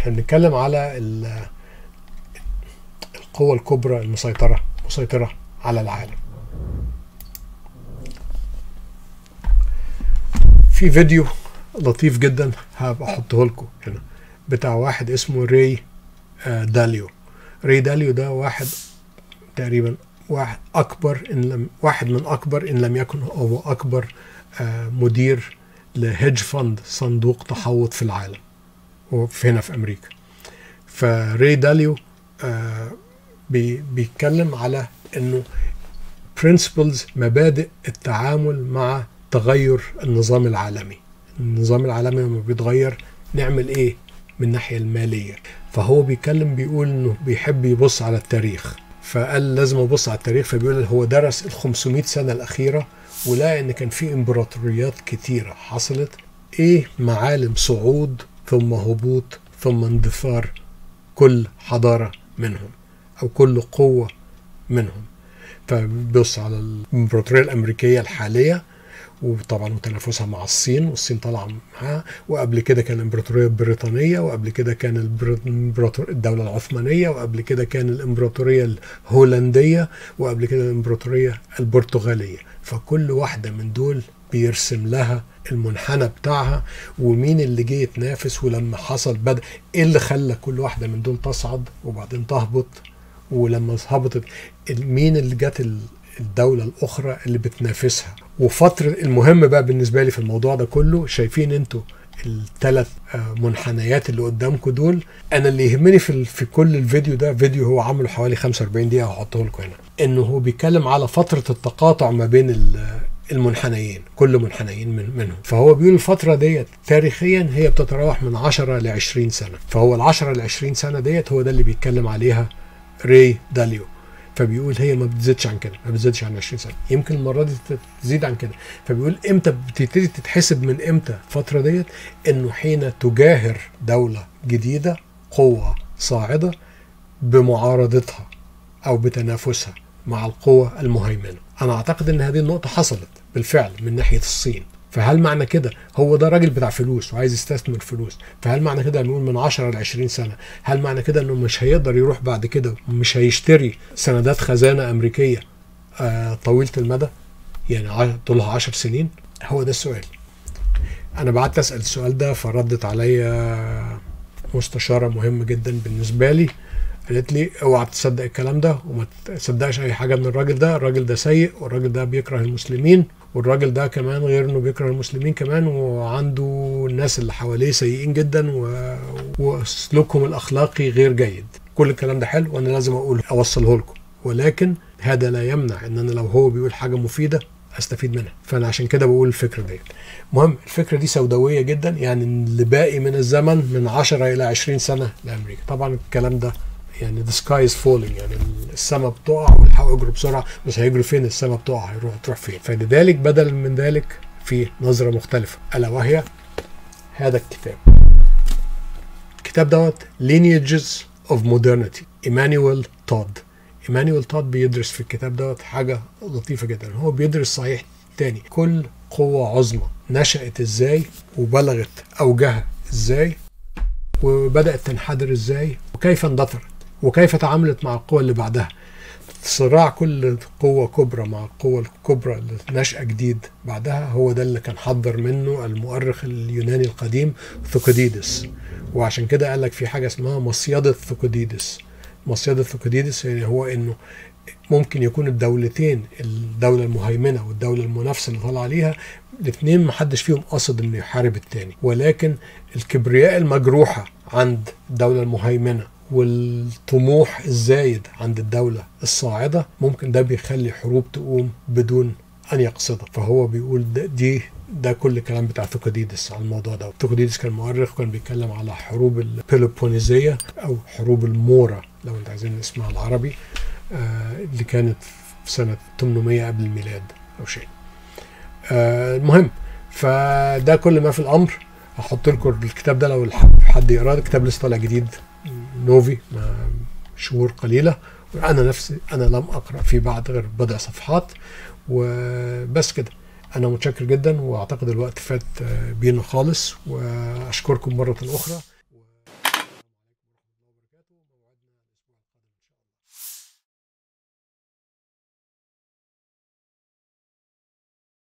احنا بنتكلم على القوة الكبرى المسيطرة على العالم. في فيديو لطيف جدا هبقى احطه لكم هنا بتاع واحد اسمه راي داليو. راي داليو ده واحد تقريبا واحد من اكبر ان لم يكن هو اكبر مدير لهيدج فند، صندوق تحوط في العالم هنا في امريكا. فراي داليو بيتكلم على انه principles، مبادئ التعامل مع تغير النظام العالمي. النظام العالمي لما بيتغير نعمل ايه من الناحية المالية. فهو بيقول انه بيحب يبص على التاريخ، فقال لازم ابص على التاريخ. فبيقول هو درس ال 500 سنة الأخيرة ولقى ان كان في امبراطوريات كتيرة حصلت، ايه معالم صعود ثم هبوط ثم اندثار كل حضارة منهم او كل قوة منهم. فبيبص على الامبراطورية الأمريكية الحالية، وطبعا تنافسها مع الصين، والصين طالعه معاها، وقبل كده كان الامبراطوريه البريطانيه، وقبل كده كان الدوله العثمانيه، وقبل كده كان الامبراطوريه الهولنديه، وقبل كده الامبراطوريه البرتغاليه. فكل واحده من دول بيرسم لها المنحنى بتاعها، ومين اللي جه يتنافس، ولما حصل بدأ ايه اللي خلى كل واحده من دول تصعد وبعدين تهبط، ولما هبطت مين اللي جت الدولة الأخرى اللي بتنافسها. وفترة المهم بقى بالنسبة لي في الموضوع ده كله، شايفين انتوا الثلاث منحنيات اللي قدامكم دول. أنا اللي يهمني في كل الفيديو ده، فيديو هو عامله حوالي 45 دقيقة هحطه لكم هنا، إنه هو بيتكلم على فترة التقاطع ما بين المنحنيين، كل منحنيين منهم. فهو بيقول الفترة ديت تاريخيا هي بتتراوح من 10 ل 20 سنة. فهو ال 10 ل 20 سنة ديت هو ده اللي بيتكلم عليها راي داليو. فبيقول هي ما بتزيدش عن كده، ما بتزيدش عن 20 سنه، يمكن المره دي تزيد عن كده. فبيقول امتى بتبتدي تتحسب، من امتى الفتره ديت؟ انه حين تجاهر دوله جديده، قوه صاعده، بمعارضتها او بتنافسها مع القوه المهيمنه. انا اعتقد ان هذه النقطه حصلت بالفعل من ناحيه الصين. فهل معنى كده هو ده راجل بتاع فلوس وعايز يستثمر فلوس؟ فهل معنى كده نقول من 10 ل 20 سنة؟ هل معنى كده انه مش هيقدر يروح بعد كده، مش هيشتري سندات خزانة أمريكية طويلة المدى، يعني طولها 10 سنين؟ هو ده السؤال. أنا بعت أسأل السؤال ده، فردت عليا مستشارة مهمة جدا بالنسبة لي، قالت لي اوعى تصدق الكلام ده وما تصدقش اي حاجه من الراجل ده. الراجل ده سيء، والراجل ده بيكره المسلمين، والراجل ده كمان غير انه بيكره المسلمين كمان وعنده الناس اللي حواليه سيئين جدا وسلوكهم الاخلاقي غير جيد. كل الكلام ده حلو وانا لازم اوصله لكم، ولكن هذا لا يمنع ان انا لو هو بيقول حاجه مفيده استفيد منها. فانا عشان كده بقول الفكره ديت. المهم الفكره دي سوداويه جدا، يعني اللي باقي من الزمن من 10 الى 20 سنه لامريكا. طبعا الكلام ده يعني the sky is falling، يعني السماء بتقع والحقوا يجروا بسرعه، بس هيجروا فين؟ السماء بتقع، تروح فين؟ فلذلك بدل من ذلك في نظره مختلفه، الا وهي هذا الكتاب. الكتاب دوت Lineages of Modernity، إيمانويل تود. إيمانويل تود بيدرس في الكتاب دوت حاجه لطيفه جدا. هو بيدرس صحيح تاني كل قوه عظمى نشأت ازاي، وبلغت اوجها ازاي، وبدأت تنحدر ازاي، وكيف اندثرت، وكيف تعاملت مع القوى اللي بعدها. صراع كل قوة كبرى مع القوة الكبرى اللي نشأة جديد بعدها، هو ده اللي كان حضر منه المؤرخ اليوناني القديم ثوكيديدس. وعشان كده قال لك في حاجة اسمها مصيدة ثوكيديدس. مصيدة ثوكيديدس يعني هو انه ممكن يكون الدولتين، الدولة المهيمنة والدولة المنافسة اللي طالع عليها، الاثنين محدش فيهم قصد انه يحارب الثاني، ولكن الكبرياء المجروحة عند الدولة المهيمنة والطموح الزايد عند الدولة الصاعدة ممكن ده بيخلي حروب تقوم بدون أن يقصدها. فهو بيقول ده كل الكلام بتاع ثوكيديدس على الموضوع ده. ثوكيديدس كان مؤرخ وكان بيتكلم على حروب البيلوبونيزية أو حروب المورا لو انت عايزين اسمها العربي، اللي كانت في سنة 800 قبل الميلاد أو شيء. المهم فده كل ما في الأمر. هحط لكم الكتاب ده لو حد يقراه. الكتاب لسه طالع جديد نوفي شهور قليلة، وأنا لم أقرأ فيه بعد غير بضع صفحات وبس كده. أنا متشكر جدا، وأعتقد الوقت فات بينا خالص، وأشكركم مرة أخرى.